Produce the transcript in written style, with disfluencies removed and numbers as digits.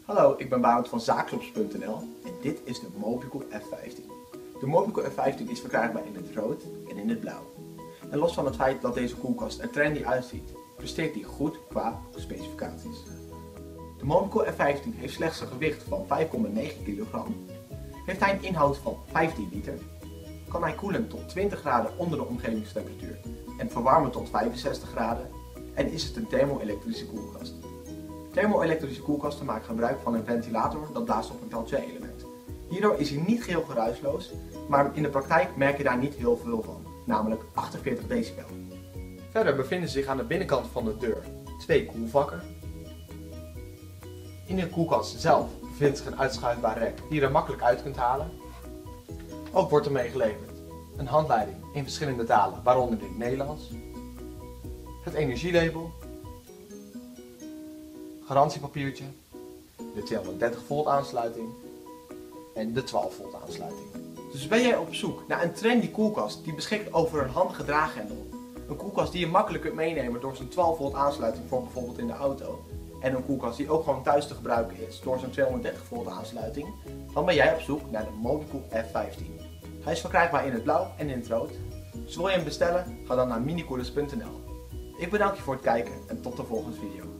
Hallo, ik ben Barend van Zaaklops.nl en dit is de Mobicool F15. De Mobicool F15 is verkrijgbaar in het rood en in het blauw. En los van het feit dat deze koelkast er trendy uitziet, presteert die goed qua specificaties. De Mobicool F15 heeft slechts een gewicht van 5,9 kg, heeft hij een inhoud van 15 liter, kan hij koelen tot 20 graden onder de omgevingstemperatuur en verwarmen tot 65 graden en is het een thermo-elektrische koelkast. Thermo-elektrische koelkasten maken gebruik van een ventilator dat blaast op een Peltier-element. Hierdoor is hij niet geheel geruisloos, maar in de praktijk merk je daar niet heel veel van, namelijk 48 decibel. Verder bevinden zich aan de binnenkant van de deur 2 koelvakken. In de koelkast zelf bevindt zich een uitschuifbaar rek die je er makkelijk uit kunt halen. Ook wordt ermee geleverd een handleiding in verschillende talen, waaronder in het Nederlands, het energielabel, garantiepapiertje, de 230 volt aansluiting en de 12 volt aansluiting. Dus ben jij op zoek naar een trendy koelkast die beschikt over een handige draaghendel, een koelkast die je makkelijk kunt meenemen door zijn 12 volt aansluiting voor bijvoorbeeld in de auto, en een koelkast die ook gewoon thuis te gebruiken is door zijn 230 volt aansluiting, dan ben jij op zoek naar de Mobicool F15. Hij is verkrijgbaar in het blauw en in het rood. Dus wil je hem bestellen, ga dan naar minicoolers.nl. Ik bedank je voor het kijken en tot de volgende video.